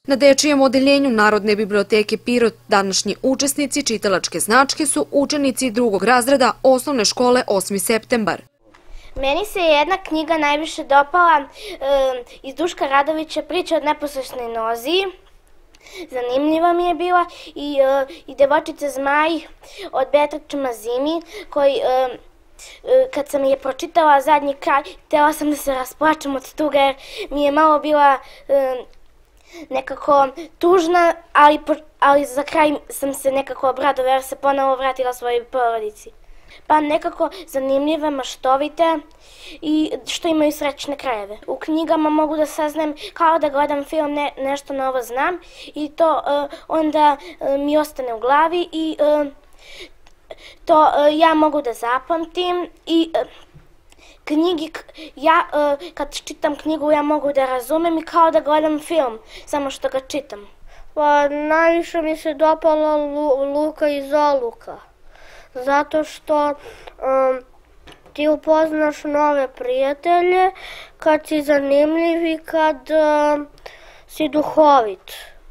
Na dečijem odeljenju Narodne biblioteke Pirot današnji učesnici čitalačke značke su učenici drugog razreda osnovne škole 8. septembar. Meni se jedna knjiga najviše dopala iz Duška Radovića, Priča od neposlušnoj nozi. Zanimljiva mi je bila i Devojčica zmaj od Beatrice Mazimi, koji kad sam je pročitala zadnji kraj, htjela sam da se rasplačem od tuga jer mi je malo bila nekako tužna, ali za kraj sam se nekako obradovala jer se ponovo vratila svojoj porodici. Pa nekako zanimljive, maštovite i što imaju srećne krajeve. U knjigama mogu da saznam kao da gledam film, nešto novo znam i to onda mi ostane u glavi i to ja mogu da zapamtim i kad čitam knjigu ja mogu da razumem i kao da gledam film, samo što ga čitam. Pa najviše mi se dopala Luka iz Oluka, zato što ti upoznaš nove prijatelje, kad si zanimljiv i kad si duhovit.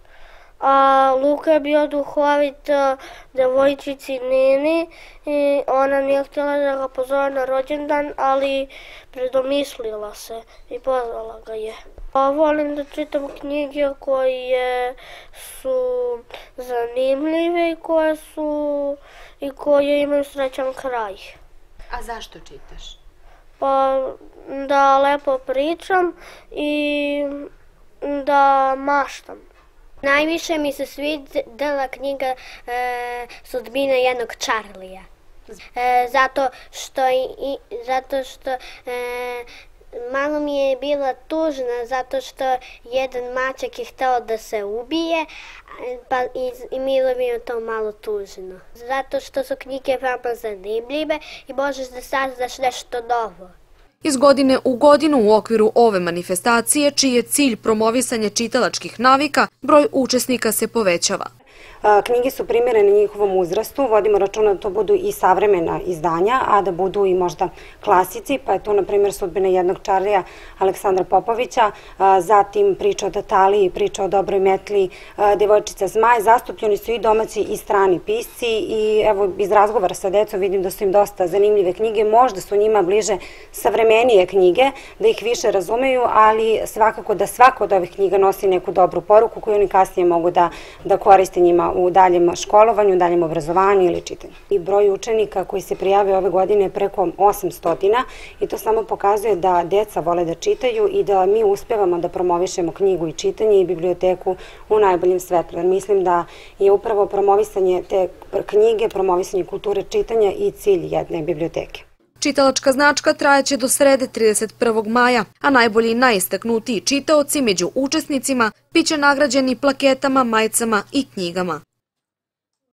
A Luka je bio duhovit devojčici Nini i ona nije htjela da ga pozove na rođendan, ali predomislila se i pozvala ga je. Volim da čitam knjige koje su zanimljive i koje imaju srećan kraj. A zašto čitaš? Pa da lepo pričam i da maštam. Najviše mi se svidjela knjiga Sudbina jednog Čarlija. Zato što malo mi je bila tužna, zato što jedan mačak je hteo da se ubije, pa i bilo mi je to malo tužno. Zato što su knjige veoma zanimljive i možeš da saznaš nešto novo. Iz godine u godinu u okviru ove manifestacije, čiji je cilj promovisanje čitalačkih navika, broj učesnika se povećava. Knjige su primjerene njihovom uzrastu, vodimo računa da to budu i savremena izdanja, a da budu i možda klasici, pa je tu na primjer Sudbina jednog Čarlija Aleksandra Popovića, zatim Priča o Tataliji, Priča o dobroj metli, Devojčica zmaj. Zastupljeni su i domaći i strani pisci i evo iz razgovora sa decom vidim da su im dosta zanimljive knjige, možda su njima bliže savremenije knjige, da ih više razumeju, ali svakako da svaka od ovih knjiga nosi neku dobru poruku koju oni kasnije mogu da koriste njima u daljem školovanju, u daljem obrazovanju ili čitanju. I broj učenika koji se prijave ove godine je preko 800 i to samo pokazuje da deca vole da čitaju i da mi uspevamo da promovišemo knjigu i čitanje i biblioteku u najboljem svetlu. Jer mislim da je upravo promovisanje te knjige, promovisanje kulture čitanja i cilj jedne biblioteke. Čitalačka značka trajeće do srede 31. maja, a najbolji i najistaknutiji čitaoci među učesnicima biće nagrađeni plaketama, majicama i knjigama.